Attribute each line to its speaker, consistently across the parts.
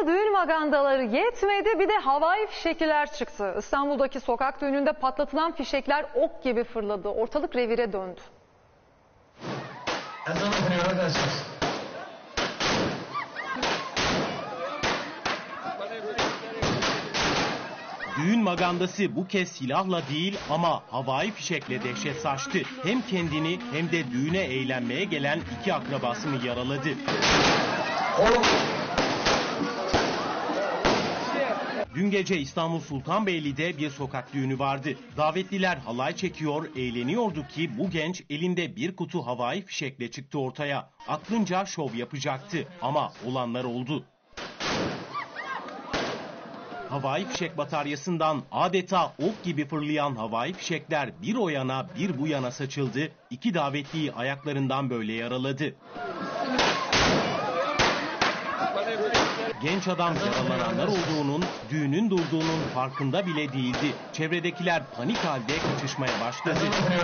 Speaker 1: İstanbul'da düğün magandaları yetmedi, bir de havai fişekler çıktı. İstanbul'daki sokak düğününde patlatılan fişekler ok gibi fırladı. Ortalık revire döndü.
Speaker 2: Düğün magandası bu kez silahla değil ama havai fişekle dehşet saçtı. Hem kendini hem de düğüne eğlenmeye gelen iki akrabasını yaraladı. Dün gece İstanbul Sultanbeyli'de bir sokak düğünü vardı. Davetliler halay çekiyor, eğleniyordu ki bu genç elinde bir kutu havai fişekle çıktı ortaya. Aklınca şov yapacaktı ama olanlar oldu. Havai fişek bataryasından adeta ok gibi fırlayan havai fişekler bir o yana bir bu yana saçıldı. İki davetliyi ayaklarından böyle yaraladı. Genç adam yaralananlar olduğunun, düğünün durduğunun farkında bile değildi. Çevredekiler panik halde kaçışmaya başladı.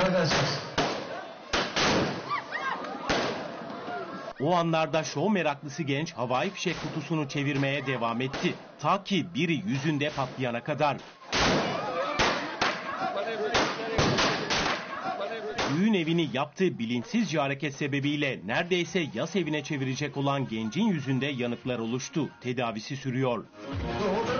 Speaker 2: O anlarda şov meraklısı genç havai fişek kutusunu çevirmeye devam etti. Ta ki biri yüzünde patlayana kadar. Düğün evini yaptığı bilinçsizce hareket sebebiyle neredeyse yas evine çevirecek olan gencin yüzünde yanıklar oluştu. Tedavisi sürüyor.